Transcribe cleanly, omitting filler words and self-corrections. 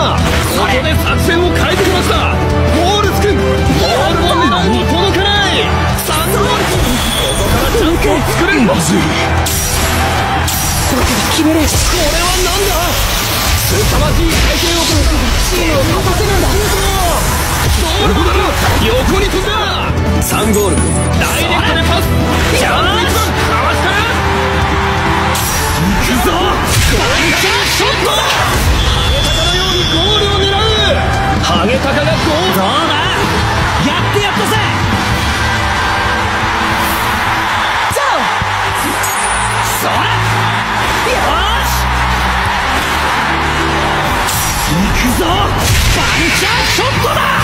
ここで作戦を変えてきました。モールス君、ボールも狙うに届かない。サンドボール、ここからチャンスを作れる。まずい。僕が決める。これは何だ。凄まじい体勢をチームを勝たせるんだ。どうだ。横に飛んだ。サンゴール、ダイレクトでパス。ジャンプ一番かわしたら行くぞ。バンチャーショットだ。ハゲタカのようにゴールを狙う。ハゲタカがゴール。どうだ、やってやったぜ。ジョー、そらよし、行くぞ。バンチャーショットだ。